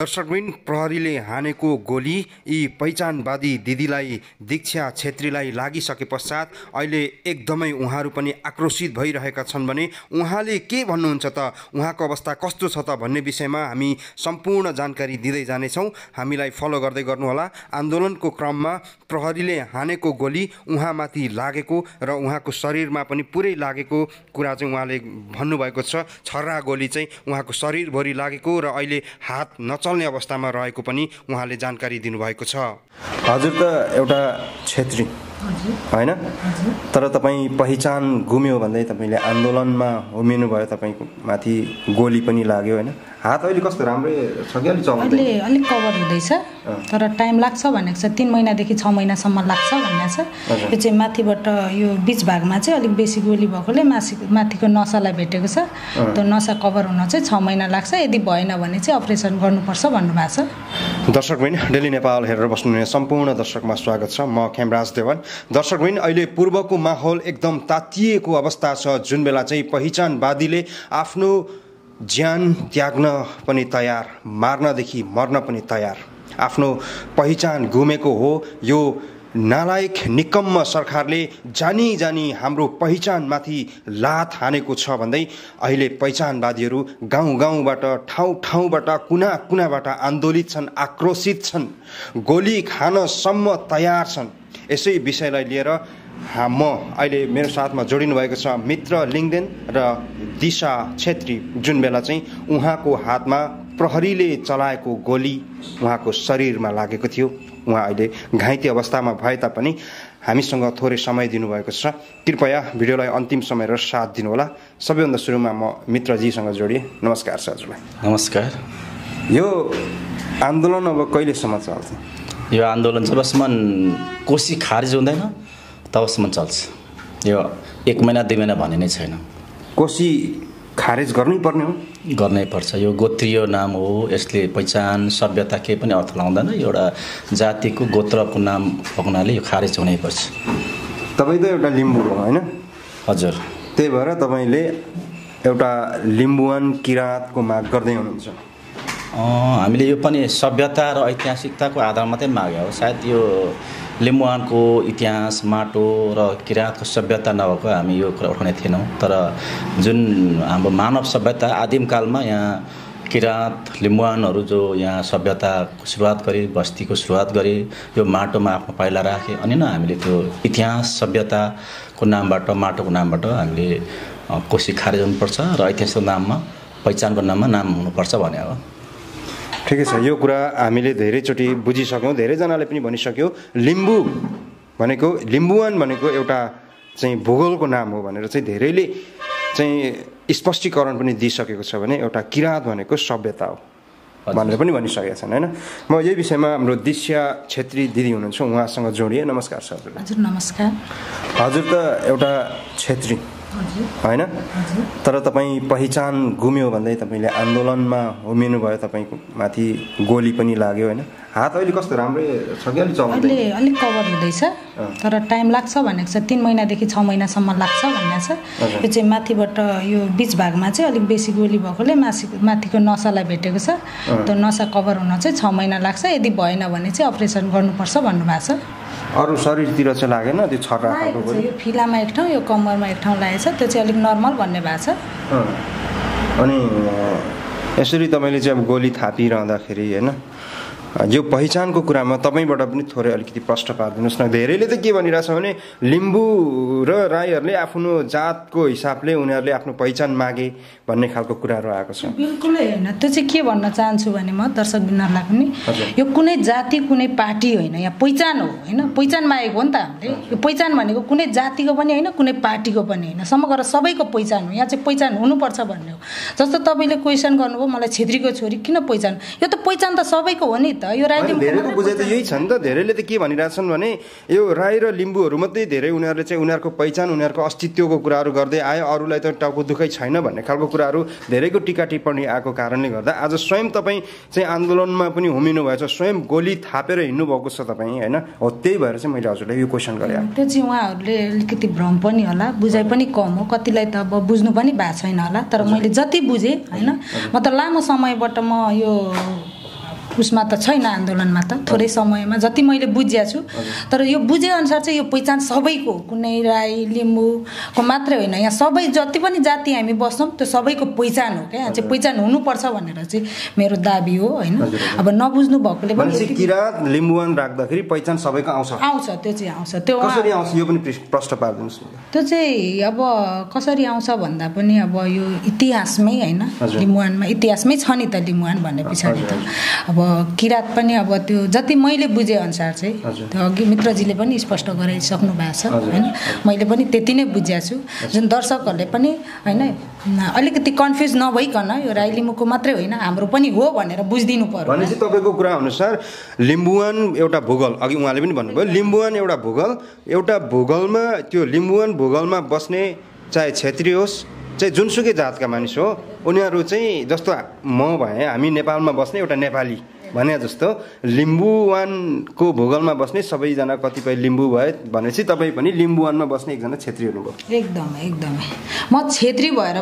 दर्शकवृन्द, प्रहरीले हानेको गोली यी पहिचानवादी दिदीलाई दीक्षा छेत्रीलाई लागिसके पश्चात अहिले एकदमै उहाँहरू पनि आक्रोशित भइरहेका छन् भने उहाँले के भन्नुहुन्छ त, उहाँको अवस्था कस्तो छ त भन्ने विषयमा हामी सम्पूर्ण जानकारी दिँदै जानेछौँ। हामीलाई फलो गर्दै गर्नुहोला। आन्दोलनको क्रममा प्रहरीले हानेको गोली उहाँमाथि लागेको र उहाँको शरीरमा पनि पुरै लागेको कुरा चाहिँ उहाँले भन्नुभएको छ। छर्रा गोली चाहिँ उहाँको शरीरभरि लागेको र अहिले हात नचल्ने अवस्थामा रहेको पनि उहाँले जानकारी दिनुभएको छ। हजुर त एउटा छेत्री होइन, तर तपाईँ पहिचान गुम्यो भन्दै तपाईँले आन्दोलनमा होमिनु भयो, तपाईँको माथि गोली पनि लाग्यो होइन, हात अहिले कस्तो राम्रै छ कि अलि चल्दै? अहिले अलिक कभर हुँदैछ, तर टाइम लाग्छ भनेको छ। 3 महिनादेखि 6 महिनासम्म लाग्छ भन्ने छ। यो चाहिँ माथिबाट यो बिच भागमा चाहिँ अलिक बेसी गोली भएकोले माथिको नसालाई भेटेको छ। त्यो नसा कभर हुन चाहिँ 6 महिना लाग्छ। यदि भएन भने चाहिँ अपरेसन गर्नुपर्छ भन्नुभएको छ। दर्शकवृन्द, डेली नेपाल हेरेर बस्नुहुने सम्पूर्ण दर्शकमा स्वागत छ। म खेमराज देवान। दर्शकवृन्द, अहिले पूर्वको माहौल एकदम तातिएको अवस्था छ, जुन बेला चाहिँ पहिचानवादीले आफ्नो ज्यान त्याग्न पनि तयार, मार्नदेखि मर्न पनि तयार, आफ्नो पहिचान गुमेको हो। यो नालायक निकम्म सरकारले जानी जानी हाम्रो पहिचानमाथि लात हानेको छ भन्दै अहिले पहिचानवादीहरू गाउँ गाउँबाट, ठाउँ ठाउँबाट, कुना कुनाबाट आन्दोलित छन्, आक्रोशित छन्, गोली खानसम्म तयार छन्। यसै विषयलाई लिएर म अहिले मेरो साथमा जोडिनु भएको छ मित्र लिङदेन र दिशा छेत्री, जुन बेला चाहिँ उहाँको हातमा प्रहरीले चलाएको गोली उहाँको शरीरमा लागेको थियो। उहाँ अहिले घाइते अवस्थामा भए तापनि हामीसँग थोरै समय दिनुभएको छ। कृपया भिडियोलाई अन्तिम समय र साथ दिनुहोला। सबैभन्दा सुरुमा म मित्रजीसँग जोडिएँ। नमस्कार सर। हजुरलाई नमस्कार। यो आन्दोलन अब कहिलेसम्म चल्छ? यो आन्दोलन जबसम्म कोसी खारिज हुँदैन तबसम्म चल्छ। यो 1 महिना 2 महिना भन्ने नै छैन। कोसी खारेज गर्नै पर्ने हो? गर्नै पर्छ। यो गोत्रीय नाम हो, यसले पहिचान सभ्यता केही पनि अर्थ लाउँदैन। एउटा जातिको गोत्रको नाम हुनाले यो खारेज हुनै पर्छ। तपाईँ त एउटा लिम्बू हो होइन? हजुर। त्यही भएर तपाईँले एउटा लिम्बुवान किराँतको माग गर्दै हुनुहुन्छ? हामीले यो पनि सभ्यता र ऐतिहासिकताको आधार मात्रै माग्यो हो। सायद यो लिम्बुवानको इतिहास, माटो र किराँतको सभ्यता नभएको हामी यो कुरा उठाउने थिएनौँ। तर जुन हाम्रो मानव सभ्यता आदिमकालमा यहाँ किराँत लिम्बुवानहरू जो यहाँ सभ्यताको सुरुवात गरे, बस्तीको सुरुवात गरे, यो माटोमा आफ्नो पाइला राखे, अनि नै हामीले त्यो इतिहास सभ्यताको नामबाट, माटोको नामबाट हामीले कोसी खारेज हुनुपर्छ र ऐतिहासिक नाममा, पहिचानको नाममा नाम हुनुपर्छ भने हो। ठिकै छ, यो कुरा हामीले धेरैचोटि बुझिसक्यौँ, धेरैजनाले पनि भनिसक्यो। लिम्बू भनेको, लिम्बुवान भनेको एउटा चाहिँ भूगोलको नाम हो भनेर चाहिँ धेरैले चाहिँ स्पष्टीकरण पनि दिइसकेको छ भने एउटा किराँत भनेको सभ्यता हो भनेर पनि भनिसकेका छन् होइन। म यही विषयमा हाम्रो दिशा छेत्री दिदी हुनुहुन्छ, उहाँसँग जोडिएँ। नमस्कार सर। हजुर नमस्कार। हजुर त एउटा छेत्री होइन, तर तपाईँ पहिचान गुम्यो भन्दै तपाईँले आन्दोलनमा होमिनु भयो, तपाईँको माथि गोली पनि लाग्यो होइन, हात अहिले कस्तो राम्रै छ कि अलि चल्दै? अहिले अलिक कभर हुँदैछ, तर टाइम लाग्छ भनेको छ। 3 महिनादेखि 6 महिनासम्म लाग्छ भन्ने छ। यो चाहिँ माथिबाट यो बिच भागमा चाहिँ अलिक बेसी गोली भएकोले माथिको नसालाई भेटेको छ। त्यो नसा कभर हुन चाहिँ 6 महिना लाग्छ। यदि भएन भने चाहिँ अपरेसन गर्नुपर्छ भन्नुभएको छ। अरू शरीरतिर चाहिँ लागेन? त्यो छर्रा खालको गोली यो फिलामा एक ठाउँ, यो कम्मरमा एक ठाउँ लागेको छ। त्यो चाहिँ अलिक नर्मल भन्ने भएको छ। अनि यसरी तपाईँले चाहिँ अब गोली थापिरहँदाखेरि होइन, यो पहिचानको कुरामा तपाईँबाट पनि थोरै अलिकति प्रश्न पारिदिनुहोस् न। धेरैले त के भनिरहेछ भने लिम्बू र राईहरूले आफ्नो जातको हिसाबले उनीहरूले आफ्नो पहिचान मागे भन्ने खालको कुराहरू आएको छ। बिल्कुलै होइन। त्यो चाहिँ के भन्न चाहन्छु भने म दर्शकबिनहरूलाई पनि, यो कुनै जाति कुनै पार्टी होइन, यहाँ पहिचान हो होइन। पहिचान मागेको हो नि त हामीले। यो पहिचान भनेको कुनै जातिको पनि होइन, कुनै पार्टीको पनि होइन, समग्र सबैको पहिचान हो। यहाँ चाहिँ पहिचान हुनुपर्छ भन्ने हो। जस्तो तपाईँले क्वेसन गर्नुभयो मलाई छेत्रीको छोरी किन पहिचान, यो त पहिचान त सबैको हो नि त। यो धेरैको बुझाइ त यही छ नि त। धेरैले त के भनिरहेछन् भने यो राई र लिम्बूहरू मात्रै धेरै उनीहरूले चाहिँ उनीहरूको पहिचान, उनीहरूको अस्तित्वको कुराहरू गर्दै आयो, अरूलाई त टाउको दुखै छैन भन्ने खालको कुराहरू धेरैको टिका टिप्पणी आएको कारणले गर्दा आज स्वयं तपाईँ चाहिँ आन्दोलनमा पनि होमिनु भएछ, स्वयं गोली थापेर हिँड्नु भएको छ तपाईँ होइन। हो, त्यही भएर चाहिँ मैले हजुरलाई यो क्वेसन गरेँ। त्यो चाहिँ उहाँहरूले अलिकति भ्रम पनि होला, बुझाइ पनि कम हो, कतिलाई त अब बुझ्नु पनि भएको छैन होला। तर मैले जति बुझेँ होइन, म त लामो समयबाट म यो उसमा त छैन आन्दोलनमा त थोरै समयमा जति मैले बुझेको छु तर यो बुझेअनुसार चाहिँ यो पहिचान सबैको कुनै राई लिम्बूको मात्रै होइन यहाँ सबै जति पनि जाति हामी बस्छौँ त्यो सबैको पहिचान हो क्या चाहिँ पहिचान हुनुपर्छ भनेर चाहिँ मेरो दाबी हो होइन अब नबुझ्नु भएकोले पनि किरात लिम्बुवान राख्दाखेरि पहिचान सबैको आउँछ त्यो चाहिँ आउँछ त्यो कसरी आउँछ यो पनि प्रश्न पार्दिनुहोस् त्यो चाहिँ अब कसरी आउँछ भन्दा पनि अब यो इतिहासमै होइन लिम्बुवानमा इतिहासमै छ नि त लिम्बुवान भन्ने पछाडि त अब किरात पनि अब त्यो जति मैले बुझे अनुसार चाहिँ त्यो अघि मित्रजीले पनि स्पष्ट गराइसक्नु भएको छ होइन मैले पनि त्यति नै बुझेको छु जुन दर्शकहरूले पनि होइन अलिकति कन्फ्युज नभइकन यो राई लिम्बूको मात्रै होइन हाम्रो पनि हो भनेर बुझिदिनु पर्यो भनेपछि तपाईँको कुरा अनुसार लिम्बुवान एउटा भूगोल अघि उहाँले पनि भन्नुभयो लिम्बुवान एउटा भूगोलमा त्यो लिम्बुवान भूगोलमा बस्ने चाहे क्षेत्रीय होस् चाहे जुनसुकै जातका मानिस हो उनीहरू चाहिँ जस्तो म भए हामी नेपालमा बस्ने एउटा नेपाली भने जस्तो लिम्बुवानको भूगोलमा बस्ने सबैजना कतिपय लिम्बू भए भनेपछि तपाईँ पनि लिम्बुवानमा बस्ने एकजना क्षेत्री हुनुभयो एकदमै म क्षेत्री भएर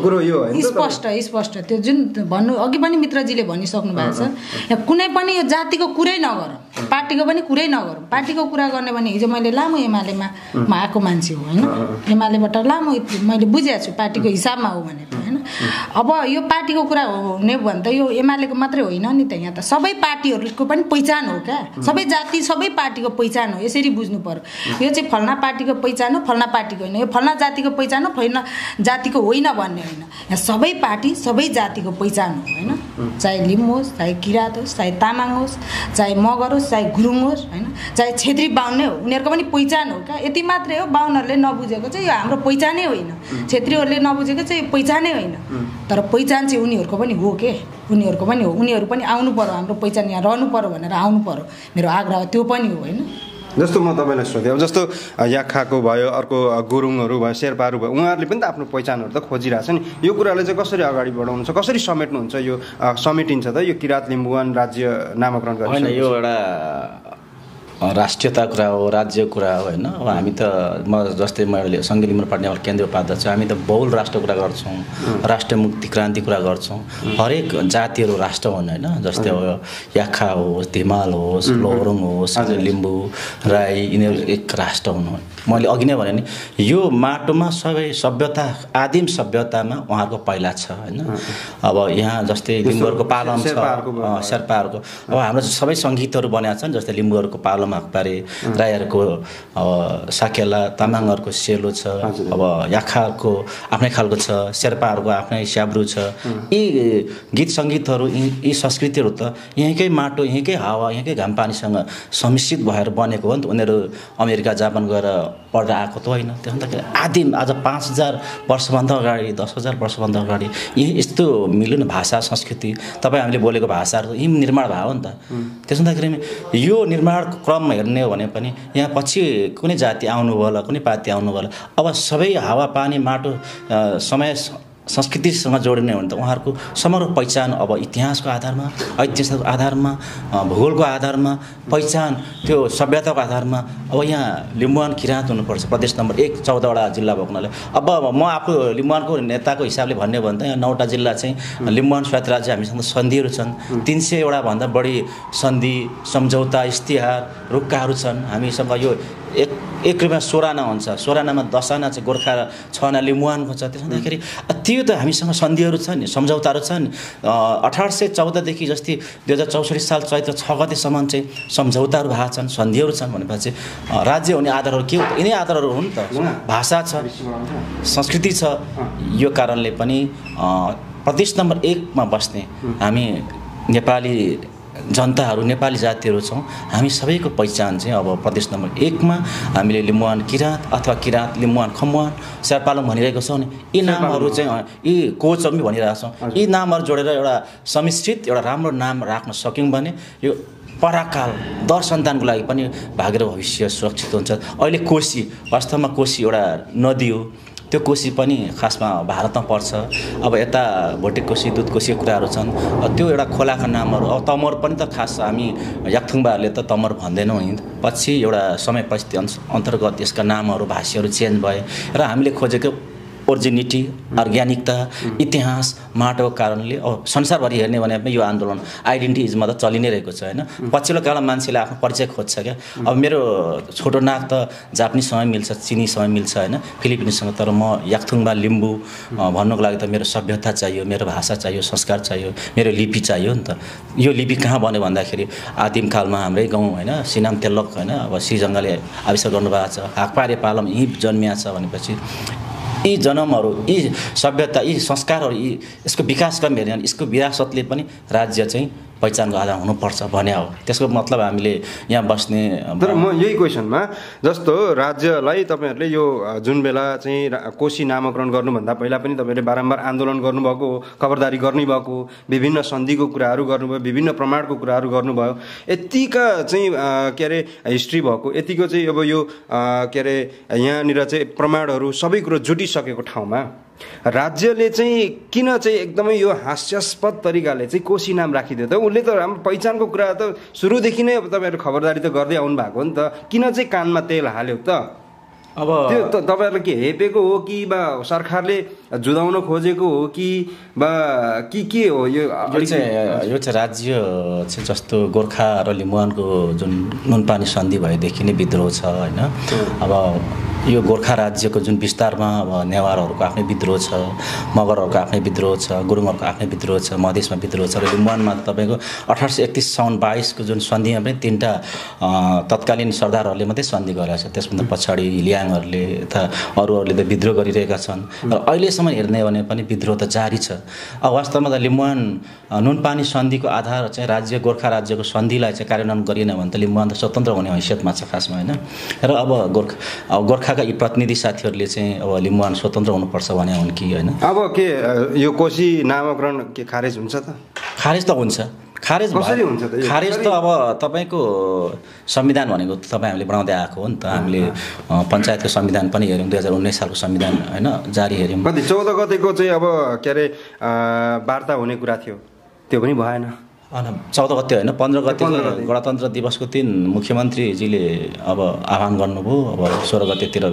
पनि स्पष्ट त्यो जुन भन्नु अघि पनि मित्रजीले भनिसक्नु भएको छ यहाँ कुनै पनि यो जातिको कुरै नगरौँ पार्टीको पनि कुरै नगरौँ पार्टीको कुरा गर्ने भने हिजो मैले लामो एमालेमा आएको मान्छे हो होइन एमालेबाट लामो मैले बुझेको छु पार्टीको हिसाबमा हो भनेर होइन अब यो पार्टीको कुरा हुने भने त यो एमालेको मात्रै होइन नि त यहाँ त सबै पार्टीहरूको पनि पहिचान हो क्या सबै जाति सबै पार्टीको पहिचान हो यसरी बुझ्नु पर्यो यो चाहिँ फल्ना पार्टीको पहिचान हो फल्ना पार्टीको होइन यो फल्ना जातिको पहिचान हो फल्ना जातिको होइन भन्ने होइन यहाँ सबै पार्टी सबै जातिको पहिचान हो होइन चाहे लिम्बू होस् चाहे किरात होस् चाहे तामाङ होस् चाहे मगर होस् चाहे गुरुङ होस् होइन चाहे छेत्री बाहुन नै हो उनीहरूको पनि पहिचान हो क्या यति मात्रै हो बाहुनहरूले नबुझेको चाहिँ यो हाम्रो पहिचानै होइन छेत्रीहरूले नबुझेको चाहिँ पहिचानै होइन तर पहिचान चाहिँ उनीहरूको पनि हो के उनीहरूको पनि हो उनीहरू पनि आउनु पर्यो हाम्रो पहिचान यहाँ रहनु पर्यो भनेर आउनु पर्यो मेरो आग्रह त्यो पनि हो होइन जस्तो म तपाईँलाई सोधेँ अब जस्तो याक्खाको भयो अर्को गुरुङहरू भयो शेर्पाहरू भयो उहाँहरूले पनि त आफ्नो पहिचानहरू त खोजिरहेछ नि यो कुरालाई चाहिँ कसरी अगाडि बढाउनुहुन्छ कसरी समेट्नुहुन्छ यो समेटिन्छ त यो किरात लिम्बुवान राज्य नामाकरण गर्नु होइन यो एउटा राष्ट्रियता कुरा हो राज्य कुरा हो होइन अब हामी त म जस्तै मैले सङ्घीय लिम्बू पार्टी केन्द्रीय उपाध्यक्ष हामी त बहुल राष्ट्र कुरा गर्छौँ राष्ट्रिय मुक्ति क्रान्ति कुरा गर्छौँ हरेक जातिहरू राष्ट्र हुन् होइन जस्तै अब याक्खा होस् धिमाल होस् लोहोरुङ होस् लिम्बू राई यिनीहरू एक राष्ट्र हुनु मैले अघि नै भने नि यो माटोमा सबै सभ्यता आदिम सभ्यतामा उहाँहरूको पहिला छ होइन अब यहाँ जस्तै लिम्बूहरूको पालम छ शेर्पाहरूको अब हाम्रो सबै सङ्गीतहरू बनेका छन् जस्तै लिम्बूहरूको पालम माकपारे राईहरूको साकेला तामाङहरूको सेलो छ अब याक्खाहरूको आफ्नै खालको छ शेर्पाहरूको आफ्नै स्याब्रु छ यी गीत सङ्गीतहरू यी संस्कृतिहरू त यहीँकै माटो यहीँकै हावा यहीँकै घामपानीसँग सम्मिश्रित भएर बनेको हो नि त उनीहरू अमेरिका जापान गएर पढ्दा आएको त होइन त्यसो भन्दाखेरि आदिम आज 5000 वर्षभन्दा अगाडि 10,000 वर्षभन्दा अगाडि यही यस्तो मिल्यो नि भाषा संस्कृति तपाईँ हामीले बोलेको भाषाहरू यी निर्माण भयो नि त त्यसो भन्दाखेरि यो निर्माणको क्रममा हेर्ने हो भने पनि यहाँ पछि कुनै जाति आउनु होला कुनै पार्टी आउनु होला अब सबै हावापानी माटो समय संस्कृतिसँग जोडिने हो भने त उहाँहरूको समग्र पहिचान अब इतिहासको आधारमा ऐतिहासिक आधारमा भूगोलको आधारमा पहिचान त्यो सभ्यताको आधारमा अब यहाँ लिम्बुवान किराँत हुनुपर्छ प्रदेश नम्बर 1 14वटा जिल्ला भएको हुनाले अब म आफू लिम्बुवानको नेताको हिसाबले भन्ने हो भने त यहाँ 9वटा जिल्ला चाहिँ लिम्बुवान स्वायत्त राज्य हामीसँग सन्धिहरू छन् 300वटा भन्दा बढी सन्धि सम्झौता इस्तिहार रुक्काहरू छन् हामीसँग यो एक रुपियाँ सोराना हुन्छ सोरानामा 10 आना चाहिँ गोर्खा र 6 आना लिम्बुवानको छ त्यसो भन्दाखेरि त्यो त हामीसँग सन्धिहरू छन् नि सम्झौताहरू छन् 1814 देखि जस्तै 2064 साल चैत्र 6 गतेसम्म चाहिँ सम्झौताहरू भएको छन् सन्धिहरू छन् भनेपछि राज्य हुने आधारहरू के हो त यिनै आधारहरू हुन् त भाषा छ संस्कृति छ यो कारणले पनि प्रदेश नम्बर 1 मा बस्ने हामी नेपाली जनताहरू नेपाली जातिहरू छौँ हामी सबैको पहिचान चाहिँ अब प्रदेश नम्बर 1 मा हामीले लिम्बुवान किराँत अथवा किराँत लिम्बुवान खम्बुवान शेर्पालुङ भनिरहेको छौँ नि यी नामहरू चाहिँ यी कोचहरू पनि भनिरहेको छौँ यी नामहरू जोडेर एउटा सम्मिश्रित एउटा राम्रो नाम राख्न सक्यौँ भने यो पराकाल दर सन्तानको लागि पनि भागेर भविष्य सुरक्षित हुन्छ अहिले कोशी वास्तवमा कोशी एउटा नदी हो त्यो कोशी पनि खासमा भारतमा पर्छ अब यता भोटे कोशी दुध कोशी कुराहरू छन् त्यो एउटा खोलाका नामहरू अब तमर पनि त खास हामी याक्थुङबाहरूले त तमर भन्दैनौँ नि पछि एउटा समय परिस्थिति अन्तर्गत यसका नामहरू भाषाहरू चेन्ज भए र हामीले खोजेको ओरिजिनिटी, अर्ग्यानिकता, इतिहास, माटोको कारणले अब संसारभरि हेर्ने भने यो आन्दोलन आइडेन्टिटिजमा त चलि नै रहेको छ हैन। पछिल्लो कालमा मान्छेले आफ्नो परिचय खोज्छ क्या। अब मेरो छोटो नाक त जापानिजसँग मिल्छ, चिनीसँग मिल्छ हैन, फिलिपिन्ससँग, तर म याक्थुङबा लिम्बू भन्नुको लागि त मेरो सभ्यता चाहियो, मेरो भाषा चाहियो, संस्कार चाहियो, मेरो लिपि चाहियो नि त। यो लिपि कहाँ बन्यो भन्दाखेरि आदिमकालमा हाम्रै गाउँ हैन, सिनाम तेल्लक हैन, अब श्रीजङ्गले आविष्कार गर्नुभएको छ, हाकपारे पालम यहीँ जन्मिया छ भनेपछि यी जन्महरू, यी सभ्यता, यी संस्कारहरू, यसको विकास कम हेर्ने यसको विरासतले पनि राज्य चाहिँ पहिचानको आधार हुनुपर्छ भने हो। त्यसको मतलब हामीले यहाँ बस्ने। तर म यही क्वेसनमा जस्तो राज्यलाई तपाईँहरूले यो जुन बेला चाहिँ कोशी नामाकरण गर्नुभन्दा पहिला पनि तपाईँहरूले बारम्बार आन्दोलन गर्नुभएको, खबरदारी गर्नुभएको, विभिन्न सन्धिको कुराहरू गर्नुभयो, विभिन्न प्रमाणको कुराहरू गर्नुभयो, यतिका चाहिँ के अरे हिस्ट्री भएको, यतिको चाहिँ अब यो के अरे यहाँनिर चाहिँ प्रमाणहरू सबै कुरो जुटिसकेको ठाउँमा राज्यले चाहिँ किन चाहिँ एकदमै यो हास्यास्पद तरिकाले चाहिँ कोशी नाम राखिदियो त? उसले त हाम्रो पहिचानको कुरा त सुरुदेखि नै अब तपाईँहरू खबरदारी त गर्दै आउनु भएको हो नि त, किन चाहिँ कानमा तेल हाल्यो त? अब त्यो त तपाईँहरूले के हेपेको हो कि बा सरकारले जुदाउन खोजेको हो कि बा के हो? यो चाहिँ राज्य चाहिँ जस्तो गोर्खा र लिम्बुवानको जुन नुनपानी सन्धि भएदेखि नै विद्रोह छ हैन। अब यो गोर्खा राज्यको जुन विस्तारमा अब नेवारहरूको आफ्नै विद्रोह छ, मगरहरूको आफ्नै विद्रोह छ, गुरुङहरूको आफ्नै विद्रोह छ, मधेसमा विद्रोह छ, र लिम्बुवानमा तपाईँको 1831 साउन 22 को जुन सन्धिमा पनि 3टा तत्कालीन सरदारहरूले मात्रै सन्धि गरेका छ। त्यसभन्दा पछाडि लियाङहरूले तथा अरूहरूले त विद्रोह गरिरहेका छन् र अहिलेसम्म हेर्ने भने पनि विद्रोह त जारी छ। अब वास्तवमा त लिम्बुवान नुनपानी सन्धिको आधार चाहिँ राज्य गोर्खा राज्यको सन्धिलाई चाहिँ कार्यान्वयन गरिएन भने त लिम्बुवान त स्वतन्त्र हुने हैसियतमा छ खासमा हैन। र अब गोर्खाका यी प्रतिनिधि साथीहरूले चाहिँ अब लिम्बुवान स्वतन्त्र हुनुपर्छ भने हुन् कि हैन। अब के यो कोशी नामाकरण के खारेज हुन्छ त? खारेज त हुन्छ। खारेज कसरी हुन्छ त? खारेज त अब तपाईँको संविधान भनेको तपाईँ हामीले बनाउँदै आएको हो नि त। हामीले पञ्चायतको संविधान पनि हेऱ्यौँ, 2019 सालको संविधान हैन जारी हेऱ्यौँ। कति 14 गतेको चाहिँ अब के अरे वार्ता हुने कुरा थियो, त्यो पनि भएन। 14 गते होइन, 15 गते गणतन्त्र दिवसको दिन मुख्यमन्त्रीजीले अब आह्वान गर्नुभयो। अब 16 गतेतिर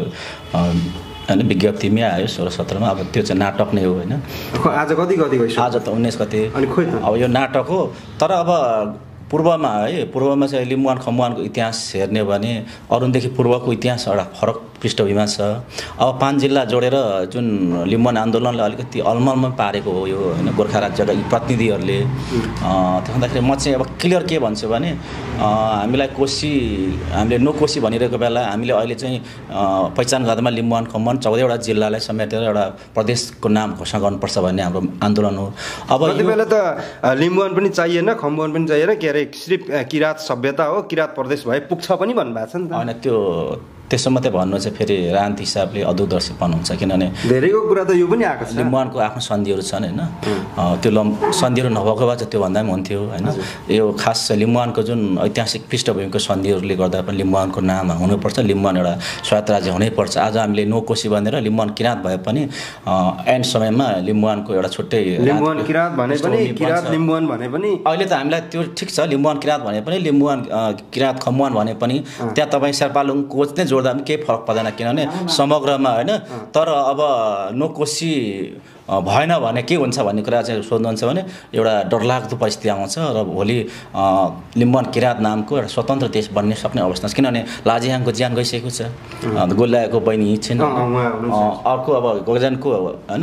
होइन विज्ञप्तिमै आयो 16-17 मा। अब त्यो चाहिँ नाटक नै हो होइन। आज कति गते हो? आज त 19 गते। अनि खोइ त अब यो नाटक हो। तर अब पूर्वमा है, पूर्वमा चाहिँ लिम्बुवान खम्बुवानको इतिहास हेर्ने भने अरूदेखि पूर्वको इतिहास एउटा फरक पृष्ठभूमिमा छ। अब 5 जिल्ला जोडेर जुन लिम्बुवान आन्दोलनले अलिकति अलमलमा पारेको हो यो होइन गोर्खा राज्यका यी प्रतिनिधिहरूले। त्यसो हुँदाखेरि म चाहिँ अब क्लियर के भन्छु भने हामीलाई हामीले नो कोशी भनिरहेको बेला हामीले अहिले चाहिँ पहिचान गर्दामा लिम्बुवान खम्बुवान 14वटा जिल्लालाई समेटेर एउटा प्रदेशको नाम घोषणा गर्नुपर्छ भन्ने हाम्रो आन्दोलन हो। अब कति बेला त लिम्बुवान पनि चाहिएन, खम्बुवान पनि चाहिएन, के अरे सिर्फ किराँत सभ्यता हो, किराँत प्रदेश भए पुग्छ पनि भन्नुभएको छ नि त। होइन त्यो त्यसो मात्रै भन्नु चाहिँ फेरि राजनीतिक हिसाबले अदूरदर्शीपन हुन्छ। किनभने धेरैको कुरा त यो पनि आएको छ। लिम्बुवानको आफ्नो सन्धिहरू छन् होइन, त्यो सन्धिहरू नभएको भए चाहिँ त्योभन्दा पनि हुन्थ्यो होइन। यो खास लिम्बुवानको जुन ऐतिहासिक पृष्ठभूमिको सन्धिहरूले गर्दा पनि लिम्बुवानको नाम हुनुपर्छ, लिम्बुवान एउटा स्वायत्त राज्य हुनैपर्छ। आज हामीले नो कोशी भनेर लिम्बुवान किराँत भए पनि एन्ड समयमा लिम्बुवानको एउटा छुट्टै लिम्बुवान किराँत भने पनि किराँत लिम्बुवान भने पनि अहिले त हामीलाई त्यो ठिक छ। लिम्बुवान किराँत भने पनि लिम्बुवान किराँत खम्बुवान भने पनि त्यहाँ तपाईँ शेर्पालुङ कोच नै जोड्दा पनि केही फरक पर्दैन, किनभने समग्रमा होइन। तर अब नो कोशी भएन भने के हुन्छ भन्ने कुरा चाहिँ सोध्नुहुन्छ भने एउटा डरलाग्दो परिस्थिति आउँछ र भोलि लिम्बुवान किराँत नामको एउटा स्वतन्त्र देश बन्ने सक्ने अवस्था छ। किनभने लाजिहाङको ज्यान गइसकेको छ, गोल्याको बहिनी छिन्, अर्को अब गोगजानको होइन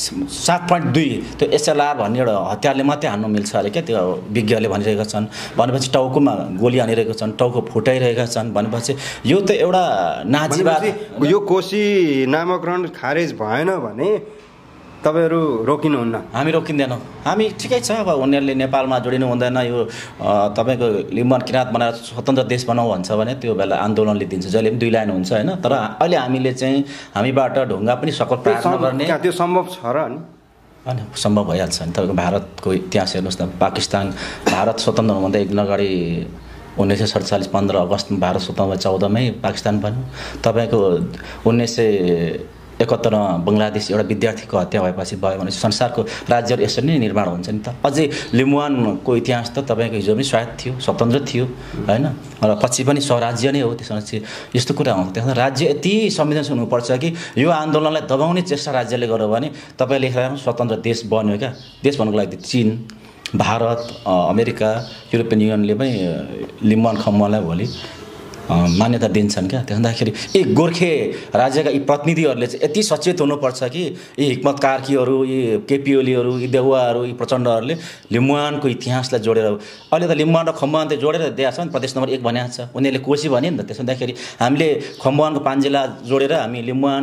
7.2 त्यो एसएलआर भन्ने एउटा हतियारले मात्रै हान्नु मिल्छ अरे क्या, त्यो विज्ञहरूले भनिरहेका छन्। भनेपछि टाउकोमा गोली हानिरहेका छन्, टाउको फुटाइरहेका छन्। भनेपछि यो त एउटा नाजीवाद। यो कोशी नामाकरण खारेज भएन भने तपाईँहरू रोकिनुहुन्न? हामी रोकिँदैनौँ। हामी ठिकै छ। अब उनीहरूले नेपालमा जोडिनु हुँदैन, यो तपाईँको लिम्बुवान किराँत बनाएर स्वतन्त्र देश बनाऊ भन्छ भने त्यो बेला आन्दोलनले दिन्छ, जहिले पनि 2 लाइन हुन्छ होइन। तर अहिले हामीले चाहिँ हामीबाट ढुङ्गा पनि सकल प्रार्थना गर्ने त्यो सम्भव छ र नि? होइन, सम्भव भइहाल्छ नि। तपाईँको भारतको इतिहास हेर्नुहोस् न, पाकिस्तान भारत स्वतन्त्र हुनुभन्दा एक दिन अगाडि 1947 15 अगस्तमा भारत स्वतन्त्र 14 मै पाकिस्तान बन्यो। तपाईँको 19 71 बङ्गलादेश एउटा विद्यार्थीको हत्या भएपछि भयो भने संसारको राज्यहरू यसरी नै निर्माण हुन्छ नि त। अझै लिम्बुवानको इतिहास त तपाईँको हिजो पनि स्वायत्त थियो, स्वतन्त्र थियो हैन, र पछि पनि स्वराज्य नै हो। त्यसमा चाहिँ यस्तो कुरा हुन्छ। त्यसमा राज्य यति संवेदनशील हुनुपर्छ कि यो आन्दोलनलाई दबाउने चेष्टा राज्यले गर्यो भने तपाईँ लेखेर स्वतन्त्र देश बन्यो क्या। देश भन्नुको लागि चीन, भारत, अमेरिका, युरोपियन युनियनले पनि लिम्बुवान खम्बुवानलाई भोलि मान्यता दिन्छन् क्या। त्यसो हुँदाखेरि यी गोर्खे राज्यका यी प्रतिनिधिहरूले चाहिँ यति सचेत हुनुपर्छ कि यी हिक्मत कार्कीहरू, यी केपी ओलीहरू, यी देउवाहरू, यी प्रचण्डहरूले लिम्बुवानको इतिहासलाई जोडेर अहिले त लिम्बुवान र खम्बुवान त जोडेर दिएको छ नि, प्रदेश नम्बर 1 भनेको छ। उनीहरूले कोशी भने नि त। त्यसो हुँदाखेरि हामीले खम्बुवानको 5 जिल्ला जोडेर हामी लिम्बुवान,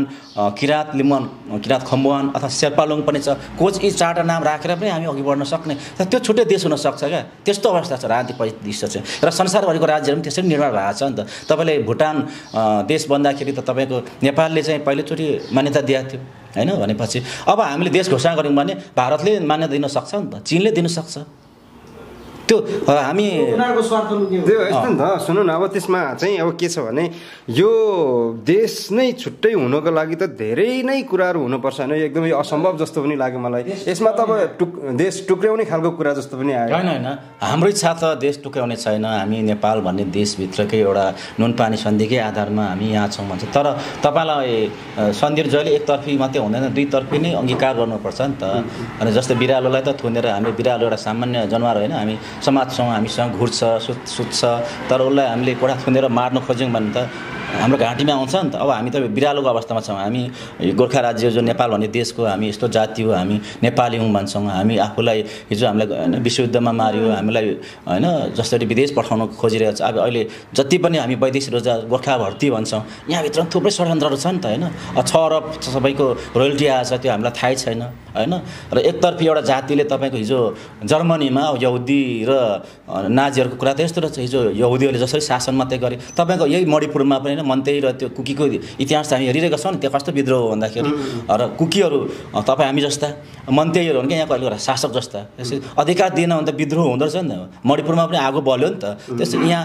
किराँत खम्बुवान अथवा शेर्पालुङ पनि छ, कोच, यी 4टा नाम राखेर पनि हामी अघि बढ्न सक्ने। त्यो छुट्टै देश हुनसक्छ क्या। त्यस्तो अवस्था छ राजनीतिक परिदृश्य चाहिँ। र संसारभरिको राज्यहरू पनि त्यसरी निर्माण भएको छ नि त। तपाईँले भुटान देश बन्दाखेरि त तपाईँको नेपालले चाहिँ पहिलोचोटि मान्यता दिएको थियो हैन। भनेपछि अब हामीले देश घोषणा गऱ्यौँ भने भारतले मान्यता दिन सक्छ नि त, चीनले दिन सक्छ। त्यो हामी उनीहरूको स्वार्थ त्यो यस्तो नि त। सुन्नु न, अब त्यसमा चाहिँ अब के छ भने यो देश नै छुट्टै हुनको लागि त धेरै नै कुराहरू हुनुपर्छ होइन। एकदमै असम्भव जस्तो पनि लाग्यो मलाई। यसमा त अब देश टुक्र्याउने खालको कुरा जस्तो पनि आयो। होइन, हाम्रो इच्छा त देश टुक्र्याउने छैन। हामी नेपाल भन्ने देशभित्रकै एउटा नुनपानी सन्धिकै आधारमा हामी यहाँ छौँ भन्छ। तर तपाईँलाई सन्धिहरू जहिले एकतर्फी मात्रै हुँदैन, दुईतर्फी नै अङ्गीकार गर्नुपर्छ नि त। अनि जस्तै बिरालोलाई त थुनेर, हामी बिरालो एउटा सामान्य जनावर होइन, हामी समाज छौँ, हामीसँग घुर्छ, सुत्छ। तर उसलाई हामीले कोठा थुनेर मार्न खोज्यौँ भने त हाम्रो घाँटीमा आउँछ नि त। अब हामी त बिरालोको अवस्थामा छौँ। हामी गोर्खा राज्य जो नेपाल भन्ने देशको हामी यस्तो जाति हो, हामी नेपाली हौँ भन्छौँ। हामी आफूलाई हिजो हामीलाई होइन विश्वयुद्धमा मार्यो, हामीलाई होइन जसरी विदेश पठाउन खोजिरहेको छ। अब अहिले जति पनि हामी वैदेशिक रोजगार गोर्खा भर्ती भन्छौँ, यहाँभित्र थुप्रै षड्यन्त्रहरू छ नि त होइन। 6 अरब सबैको रोयल्टी आएछ, त्यो हामीलाई थाहै छैन होइन। र एकतर्फी एउटा जातिले तपाईँको हिजो जर्मनीमा यहुदी र नाजीहरूको कुरा त यस्तो रहेछ। हिजो यहुदीहरूले जसरी शासन मात्रै गरे, तपाईँको यही मणिपुरमा पनि मन्तेई र त्यो कुकीको इतिहास हामी हेरिरहेका छौँ नि। त्यो कस्तो विद्रोह हो भन्दाखेरि, र कुकीहरू तपाईँ हामी जस्ता, मन्तेईहरू हो नि यहाँको अहिले शासक जस्ता। त्यसै अधिकार दिएन भने त विद्रोह हुँदो रहेछ नि त। मणिपुरमा पनि आगो बल्यो नि त। त्यसै यहाँ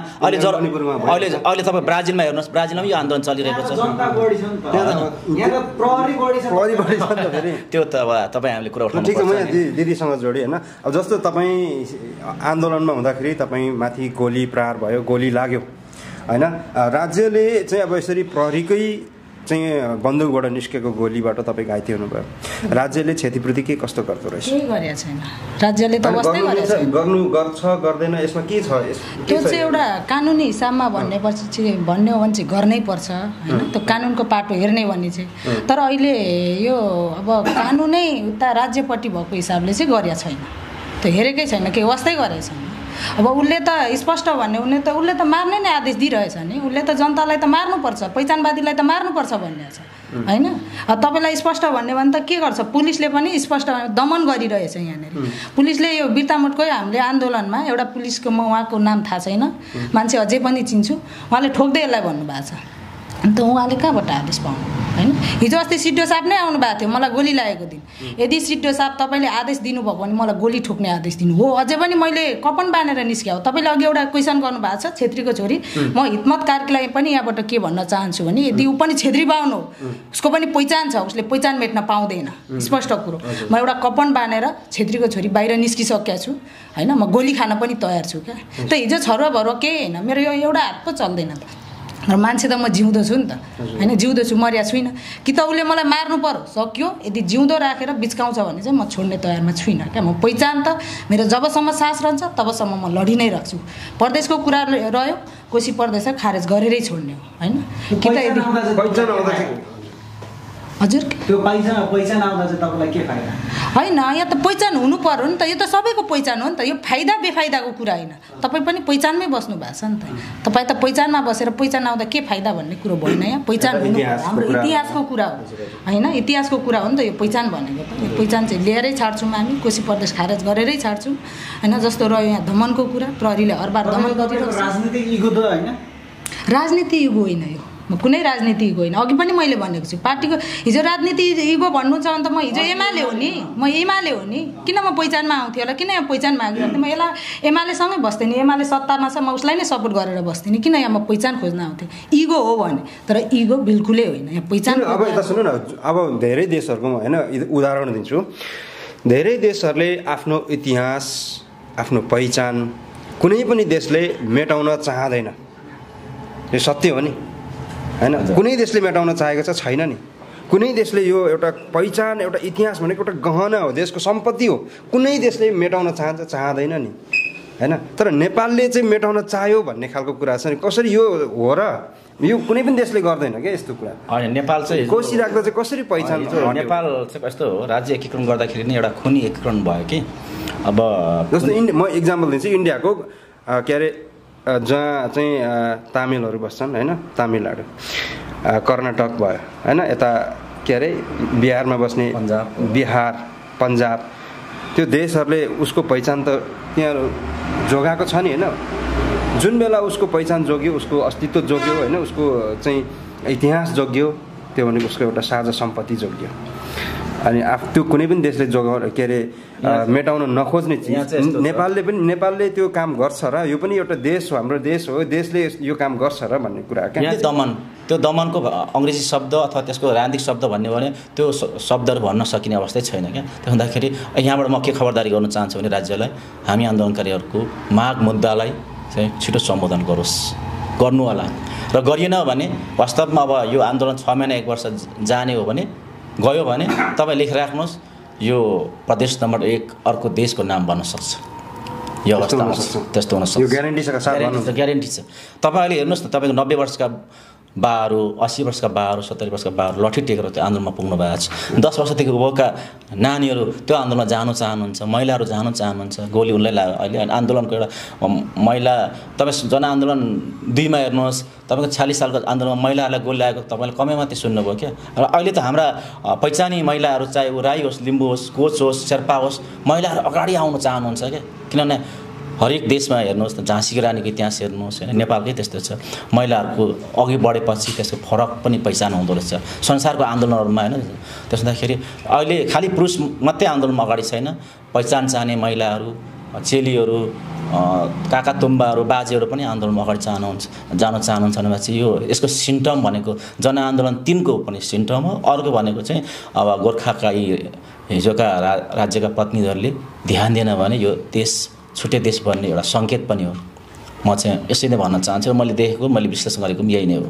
अहिले तपाईँ ब्राजिलमा हेर्नुहोस्, ब्राजिलमा यो आन्दोलन चलिरहेको छ। त्यो त अब तपाईँ हामीले कुरा उठाउनु ठिक छ। म दिदीसँग जोडेँ होइन। अब जस्तो तपाईँ आन्दोलनमा हुँदाखेरि तपाईँ माथि गोली प्रहार भयो, गोली लाग्यो होइन। राज्यले चाहिँ अब यसरी प्रहरीकै चाहिँ बन्दुकबाट निस्केको गोलीबाट तपाईँ घाइते हुनुभयो। राज्यले क्षतिपूर्ति के कस्तो गर्दो रहेछ? केही गरेको छैन राज्यले त। गर्छ गर्दैन यसमा के छ? त्यो चाहिँ एउटा कानुनी हिसाबमा भन्ने हो भने चाहिँ गर्नै पर्छ होइन। त्यो कानुनको पाटो हेर्ने भन्ने चाहिँ। तर अहिले यो अब कानुनै उता राज्यपट्टि भएको हिसाबले चाहिँ गरेको छैन। त्यो हेरेकै छैन, केही वास्तै गरेको छैन। अब उसले त स्पष्ट भन्ने, उसले त मार्ने नै आदेश दिइरहेछ नि। उसले त जनतालाई त मार्नुपर्छ, पहिचानवादीलाई त मार्नुपर्छ भन्ने छ होइन। तपाईँलाई स्पष्ट भन्ने भने त के गर्छ? पुलिसले पनि स्पष्ट दमन गरिरहेछ यहाँनिर। पुलिसले यो बिर्तामोडकै हामीले आन्दोलनमा एउटा पुलिसको, म उहाँको नाम थाहा छैन, मान्छे अझै पनि चिन्छु, उहाँले ठोक्दै यसलाई भन्नुभएको छ। अन्त उहाँले कहाँबाट आदेश पाउनु होइन? हिजो अस्ति सिडिओ साहब नै आउनु भएको थियो मलाई गोली लागेको दिन। यदि सिडिओ साहब तपाईँले आदेश दिनुभएको भने मलाई गोली ठोक्ने आदेश दिनु हो। अझै पनि मैले कपन बाँधेर निस्क्या हो। तपाईँले अघि एउटा क्वेसन गर्नुभएको छ छेत्रीको छोरी। म हिक्मत कार्कीलाई पनि यहाँबाट के भन्न चाहन्छु भने यदि ऊ पनि छेत्री बाहुन हो, उसको पनि पहिचान छ, उसले पहिचान मेट्न पाउँदैन, स्पष्ट कुरो। म एउटा कपन बाँधेर छेत्रीको छोरी बाहिर निस्किसकेका छु होइन। म गोली खान पनि तयार छु क्या। त हिजो छरुवा भरुवा केही होइन, मेरो यो एउटा हात पो चल्दैन त। र मान्छे त म जिउँदो छु नि त होइन, जिउँदो छु, मर्या छुइनँ। कि त उसले मलाई मार्नु पर्यो, सक्यो। यदि जिउँदो राखेर बिच्काउँछ भने चाहिँ म छोड्ने तयारमा छुइनँ क्या। म पहिचान त मेरो जबसम्म सास रहन्छ तबसम्म म लडी नै राख्छु। परदेशको कुरा रह्यो, कोशी परदेश खारेज गरेरै छोड्ने हो होइन। कि त यदि हजुर त्यो पहिचान आउँदा चाहिँ तपाईँलाई के फाइदा? होइन, यहाँ त पहिचान हुनु पर्यो नि त। यो त सबैको पहिचान हो नि त। यो फाइदा बेफाइदाको कुरा होइन। तपाईँ पनि पहिचानमै बस्नु भएको छ नि त। तपाईँ त पहिचानमा बसेर पहिचान आउँदा के फाइदा भन्ने कुरो भएन। यहाँ पहिचान हुनु हाम्रो इतिहासको कुरा हो होइन। इतिहासको कुरा हो नि त यो पहिचान भनेको त। यो पहिचान चाहिँ लिएरै छाड्छौँ हामी, कोशी प्रदेश खारेज गरेरै छाड्छौँ होइन। जस्तो रह्यो यहाँ दमनको कुरा, प्रहरीले हर बार दमन गरिरहेको छ। राजनीतिक इगो त होइन, राजनीति युग होइन यो। कुनै राजनीति इगो होइन। अघि पनि मैले भनेको छु पार्टीको हिजो राजनीति इगो भन्नुहुन्छ भने त म हिजो एमाले हो नि, म एमाले हो नि, किन म पहिचानमा आउँथेँ होला, किन यहाँ पहिचान मागिरहेको थिएँ, म एमालेसँगै बस्थेँ नि, एमाले सत्तामा छ म उसलाई नै सपोर्ट गरेर बस्थेँ नि, किन यहाँ म पहिचान खोज्न आउँथेँ। इगो हो भने, तर इगो बिल्कुलै होइन यहाँ पहिचान। अब यता सुन्नु न, अब धेरै देशहरूको होइन उदाहरण दिन्छु। धेरै देशहरूले आफ्नो इतिहास आफ्नो पहिचान कुनै पनि देशले मेटाउन चाहँदैन, यो सत्य हो नि होइन। कुनै देशले मेटाउन चाहेको छैन नि। कुनै देशले यो एउटा पहिचान एउटा इतिहास भनेको एउटा गहना हो, देशको सम्पत्ति हो, कुनै देशले मेटाउन चाहँदैन नि होइन। तर नेपालले चाहिँ मेटाउन चाह्यो भन्ने खालको कुरा छ नि। कसरी यो हो र यो कुनै पनि देशले गर्दैन क्या यस्तो कुरा। होइन, नेपाल चाहिँ कोसिराख्दा चाहिँ कसरी पहिचान। नेपाल चाहिँ कस्तो हो, राज्य एकीकरण गर्दाखेरि नै एउटा खुनी एकीकरण भयो कि। अब जस्तो म इक्जाम्पल दिन्छु इन्डियाको के अरे जहाँ चाहिँ तामिलहरू बस्छन् होइन, तामिलनाडु, कर्नाटक भयो होइन, यता के अरे बिहारमा बस्ने बिहार, पन्जाब, त्यो देशहरूले उसको पहिचान त त्यहाँ जोगाएको छ नि होइन। जुन बेला उसको पहिचान जोग्यो, उसको अस्तित्व जोग्यो होइन, उसको चाहिँ इतिहास जोग्यो, त्यो भनेको उसको एउटा साझा सम्पत्ति जोग्यो। अनि त्यो कुनै पनि देशले जोगाउन के अरे मेटाउन नखोज्ने चिज नेपालले त्यो काम गर्छ र यो पनि एउटा देश हो, हाम्रो देश हो, देशले यो काम गर्छ र भन्ने कुरा। त्यो दमनको अङ्ग्रेजी शब्द अथवा त्यसको राजनीतिक शब्द भन्ने भने त्यो शब्दहरू भन्न सकिने अवस्थै छैन क्या। त्यसो हुँदाखेरि यहाँबाट म के खबरदारी गर्न चाहन्छु भने राज्यलाई, हामी आन्दोलनकारीहरूको माग मुद्दालाई चाहिँ छिटो सम्बोधन गर्नु होला र गरिएन भने वास्तवमा अब यो आन्दोलन 6 महिना 1 वर्ष जाने हो भने गयो भने तपाईँ लेखिराख्नुहोस्, यो प्रदेश नम्बर 1 अर्को देशको नाम बन्न सक्छ। यो अवस्था त्यस्तो हुन सक्छ, यो ग्यारेन्टी छ। तपाईँ अहिले हेर्नुहोस् न, तपाईँको 90 वर्षका बाहरू, 80 वर्षका बाहरू, 70 वर्षका बाहरू लट्ठी टेकेर त्यो आन्दोलनमा पुग्नु भएको छ। 10 वर्षदेखि उँभोका नानीहरू त्यो आन्दोलनमा जानु चाहनुहुन्छ, महिलाहरू जानु चाहनुहुन्छ। गोली उनलाई लाग्यो अहिले आन्दोलनको एउटा महिला, तपाईँ जनआन्दोलन 2मा हेर्नुहोस्, तपाईँको 46 सालको आन्दोलनमा महिलाहरूलाई गोली लागेको तपाईँले कमै मात्रै सुन्नुभयो क्या। र अहिले त हाम्रा पहिचानी महिलाहरू, चाहे ऊ राई होस्, लिम्बू होस्, कोच होस्, शेर्पा होस्, महिलाहरू अगाडि आउन चाहनुहुन्छ क्या। किनभने हरेक देशमा हेर्नुहोस् न, झाँसीकी रानीको इतिहास हेर्नुहोस् होइन, नेपालकै त्यस्तो छ। महिलाहरूको अघि बढेपछि त्यसको फरक पनि पहिचान हुँदो रहेछ संसारको आन्दोलनहरूमा होइन। त्यसो हुँदाखेरि अहिले खालि पुरुष मात्रै आन्दोलनमा अगाडि छैन, पहिचान चाहने महिलाहरू, चेलीहरू, काका तुम्बाहरू, बाजेहरू पनि आन्दोलनमा अगाडि जान चाहनुहुन्छ भनेपछि यो यसको सिम्टम भनेको जनआन्दोलन 3को पनि सिम्टम हो। अर्को भनेको चाहिँ अब गोर्खाका हिजोका राज्यका प्रतिनिधिहरूले ध्यान दिएन भने यो देश छुट्टै देश बन्ने एउटा सङ्केत पनि हो। म चाहिँ यसै नै भन्न चाहन्छु, मैले देखेको, मैले विश्लेषण गरेको यही नै हो।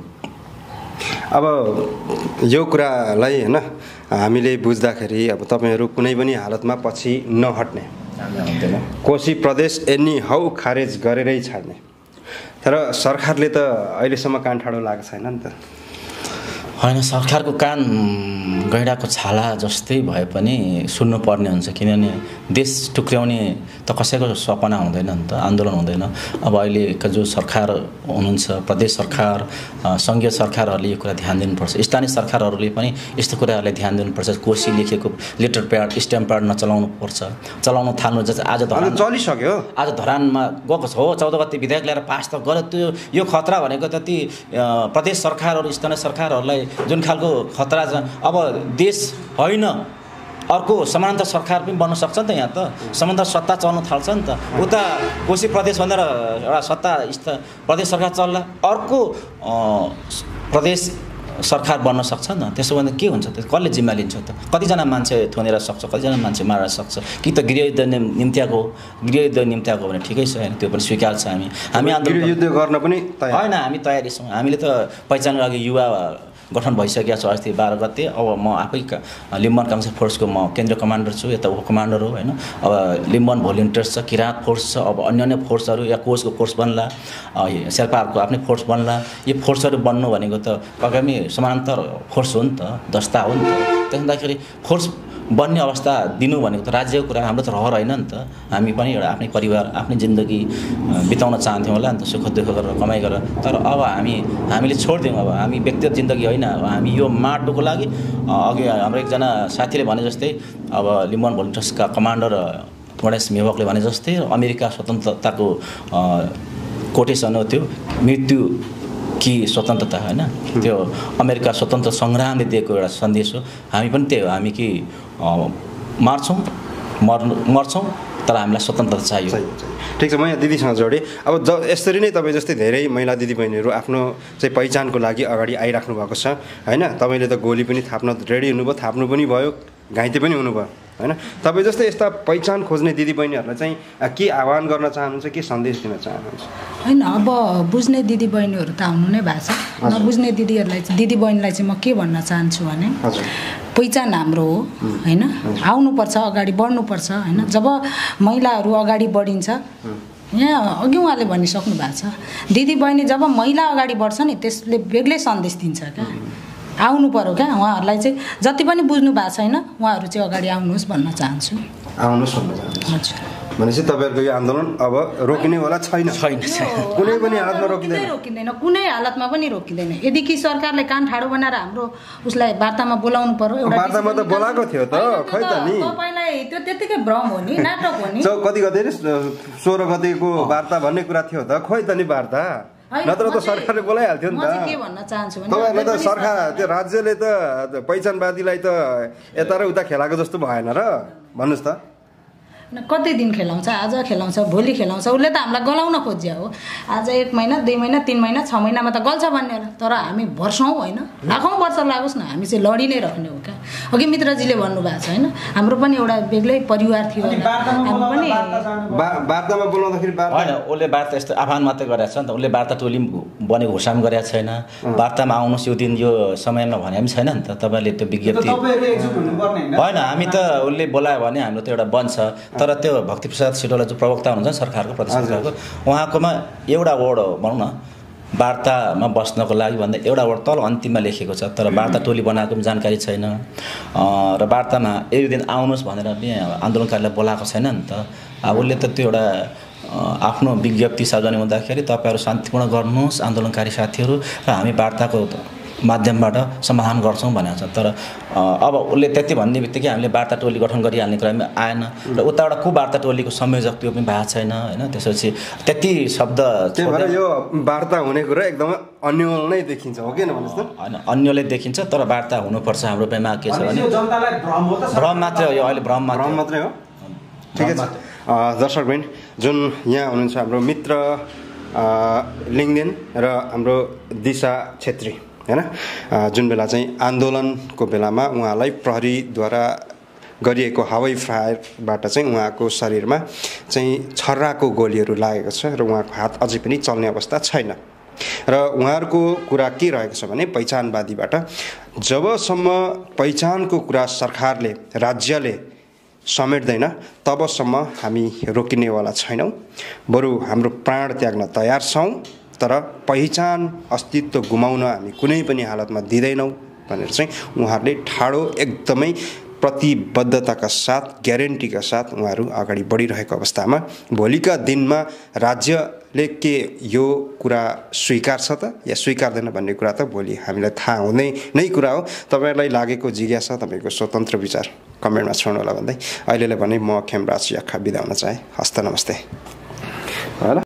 अब यो कुरालाई होइन हामीले बुझ्दाखेरि अब तपाईँहरू कुनै पनि हालतमा पछि नहट्ने, कोशी प्रदेश एनी हौ खारेज गरेरै छाड्ने, तर सरकारले त अहिलेसम्म कान ठाडो लागेको छैन नि त। होइन, सरकारको कान गैँडाको छाला जस्तै भए पनि सुन्नुपर्ने हुन्छ, किनभने देश टुक्र्याउने त कसैको सपना हुँदैन नि त, आन्दोलन हुँदैन। अब अहिलेका जो सरकार हुनुहुन्छ, प्रदेश सरकार, सङ्घीय सरकारहरूले यो कुरा ध्यान दिनुपर्छ, स्थानीय सरकारहरूले पनि यस्तो कुराहरूलाई ध्यान दिनुपर्छ। कोशी लेखेको लेटर प्याड, स्ट्याम्प प्याड चलाउन थाल्नु जस्तै आज चलिसक्यो, आज धरानमा गएको छ हो, 14 गते विधेयक ल्याएर पास त गर्यो। त्यो यो खतरा भनेको त ती प्रदेश सरकारहरू, स्थानीय सरकारहरूलाई जुन खालको खतरा छ। अब देश होइन अर्को समानान्तर सरकार पनि बन्न सक्छ नि त, यहाँ त समानान्तर सत्ता चल्न थाल्छ नि त। उता कोशी प्रदेश भनेर एउटा सत्ता प्रदेश सरकार चल्ला, अर्को प्रदेश सरकार बन्न सक्छ नि। त्यसो भने के हुन्छ त, कसले जिम्मा लिन्छ त? कतिजना मान्छे थुनेर सक्छ, कतिजना मान्छे मारेर सक्छ कि त गृहयुद्ध निम्त्याएको भने ठिकै छ होइन, त्यो पनि स्वीकार छ। हामी आन्दोलन युद्ध गर्न पनि होइन, हामी तयारी छौँ। हामीले त पहिचान लागि युवा गठन भइसकेको छ अस्ति 12 गते। अब म आफै लिम्बन काङ्ग्रेस फोर्सको म केन्द्रीय कमान्डर छु, यता उप कमान्डर हो होइन। अब लिम्बन भोलिन्टियर्स छ, किराँत फोर्स छ, अब अन्य फोर्सहरू या कोचको फोर्स बन्ला, शेर्पाहरूको आफ्नै फोर्स बन्ला। यो फोर्सहरू बन्नु भनेको त आगामी समानान्तर फोर्स हो नि त, दस्ता हो नि त। त्यसो हुँदाखेरि फोर्स बन्ने अवस्था दिनु भनेको त राज्यको कुरा, हाम्रो त रहर होइन नि त। हामी पनि एउटा आफ्नै परिवार, आफ्नै जिन्दगी बिताउन चाहन्थ्यौँ होला नि त, सुख दुःख गरेर कमाइ गरेर। तर अब हामीले छोडिदियौँ। अब हामी व्यक्तिगत जिन्दगी होइन, हामी यो माटोको लागि। अघि हाम्रो एकजना साथीले भने जस्तै, अब लिम्बन भोलिन्टियर्सका कमान्डर गणेश मेहवकले भने जस्तै, अमेरिका स्वतन्त्रताको कोटेसन हो त्यो, मृत्यु कि स्वतन्त्रता होइन त्यो अमेरिका स्वतन्त्र सङ्ग्रामले दिएको एउटा सन्देश हो हामी पनि त्यही हो हामी कि मर्छौँ तर हामीलाई स्वतन्त्रता चाहियो ठिक छ म यहाँ दिदीसँग जोडेँ अब यसरी नै तपाईँ जस्तै धेरै महिला दिदीबहिनीहरू आफ्नो चाहिँ पहिचानको लागि अगाडि आइराख्नु भएको छ होइन तपाईँले त गोली पनि थाप्न रेडी हुनुभयो थाप्नु पनि भयो घाइते पनि हुनुभयो होइन तपाईँ जस्तै यस्ता पहिचान खोज्ने दिदीबहिनीहरूलाई चाहिँ के आह्वान गर्न चाहनुहुन्छ के सन्देश दिन चाहनुहुन्छ होइन अब बुझ्ने दिदीबहिनीहरू त आउनु नै भएको छ नबुझ्ने दिदीबहिनीलाई चाहिँ म के भन्न चाहन्छु भने पहिचान हाम्रो हो होइन आउनुपर्छ अगाडि बढ्नुपर्छ होइन जब महिलाहरू अगाडि बढिन्छ यहाँ अघि उहाँले भनिसक्नु भएको छ दिदीबहिनी जब महिला अगाडि बढ्छ नि त्यसले बेग्लै सन्देश दिन्छ क्या आउनु पर्यो क्या उहाँहरूलाई चाहिँ जति पनि बुझ्नु भएको छैन उहाँहरू चाहिँ अगाडि आउनुहोस् भन्न चाहन्छु आउनुहोस् भन्न चाहन्छु हजुर भनेपछि तपाईँहरूको यो आन्दोलन अब रोकिनेवाला छैन कुनै पनि हालतमा रोकिँदैन कुनै हालतमा पनि रोकिँदैन यदि कि सरकारले कान ठाडो बनाएर हाम्रो उसलाई वार्तामा बोलाउनु पर्यो वार्तामा त बोलाएको थियो त खै त नि तपाईँलाई त्यो त्यतिकै भ्रम हो नि नाटक हो नि कति गते 16 गतेको वार्ता भन्ने कुरा थियो त खोइ त नि वार्ता नत्र त सरकारले बोलाइहाल्थ्यो नि त के भन्न चाहन्छु भने तपाईँहरूले त सरकार त्यो राज्यले त पहिचानवादीलाई त यता र उता खेलाएको जस्तो भएन र भन्नुहोस् त कति दिन खेलाउँछ आज खेलाउँछ भोलि खेलाउँछ उसले त हामीलाई गलाउन खोज्या हो आज 1 महिना 2 महिना 3 महिना 6 महिनामा त गल्छ भन्ने तर हामी वर्षौँ होइन लाखौँ वर्ष लागोस् न हामी चाहिँ लडी नै रहने हो क्या अघि मित्रजीले भन्नुभएको छ होइन हाम्रो पनि एउटा बेग्लै परिवार थियो वार्तामा बोलाउँदाखेरि होइन उसले वार्ता यस्तो आह्वान मात्रै गरेको छ नि त उसले वार्ता टोली बनेको घोषणा गरेको छैन वार्तामा आउनुहोस् यो दिन यो समयमा भने पनि छैन नि त तपाईँले त्यो विज्ञप्ति होइन हामी त उसले बोलायो भने हाम्रो त एउटा बन्छ तर त्यो भक्तिप्रसाद सिटोला जो प्रवक्ता हुनुहुन्छ सरकारको प्रदेश सरकारको उहाँकोमा एउटा वर्ड हो भनौँ न वार्तामा बस्नको लागि भन्दा एउटा वर्ड तल अन्तिममा लेखेको छ तर वार्ता टोली बनाएको पनि जानकारी छैन र वार्तामा एक दिन आउनुहोस् भनेर पनि आन्दोलनकारीलाई बोलाएको छैन नि त उसले त त्यो एउटा आफ्नो विज्ञप्ति सार्वजनिक हुँदाखेरि तपाईँहरू शान्तिपूर्ण गर्नुहोस् आन्दोलनकारी साथीहरू र हामी वार्ताको माध्यमबाट समाधान गर्छौँ भनेको छ तर अब उसले त्यति भन्ने बित्तिकै हामीले वार्ता टोली गठन गरिहाल्ने कुरामा आएन र उताबाट को वार्ता टोलीको संयोजक त्यो पनि भएको छैन होइन त्यसपछि त्यति शब्द त्यही भएर यो वार्ता हुने कुरा एकदमै अन्यल नै देखिन्छ हो कि भन्नुहोस् त होइन अन्यले देखिन्छ तर वार्ता हुनुपर्छ हाम्रो पेमा के छ भने भ्रम मात्रै हो यो अहिले भ्रम मात्रै हो ठिकै छ दर्शकवृन्द जुन यहाँ हुनुहुन्छ हाम्रो मित्र लिङ्गदेन र हाम्रो दिशा छेत्री हैन जुन बेला चाहिँ आन्दोलनको बेलामा उहाँलाई प्रहरीद्वारा गरिएको हवाई फायरबाट चाहिँ उहाँको शरीरमा चाहिँ छर्राको गोलीहरू लागेको छ र उहाँको हात अझै पनि चल्ने अवस्था छैन र उहाँहरूको कुरा के रहेको छ भने पहिचानवादीबाट जबसम्म पहिचानको कुरा सरकारले राज्यले समेट्दैन तबसम्म हामी रोकिनेवाला छैनौँ बरु हाम्रो प्राण त्याग्न तयार छौँ तर पहिचान अस्तित्व गुमाउन हामी कुनै पनि हालतमा दिँदैनौँ भनेर चाहिँ उहाँहरूले ठाडो एकदमै प्रतिबद्धताका साथ ग्यारेन्टीका साथ उहाँहरू अगाडि बढिरहेको अवस्थामा भोलिका दिनमा राज्यले के यो कुरा स्वीकार्छ त या स्वीकार्दैन भन्ने कुरा त भोलि हामीलाई थाहा हुने नै कुरा हो तपाईहरुलाई लागेको जिज्ञासा तपाईको स्वतन्त्र विचार कमेन्टमा छोड्नु होला भन्दै अहिलेलाई भने म खेमराज याखा बिदा हुन चाहे हस्त नमस्ते।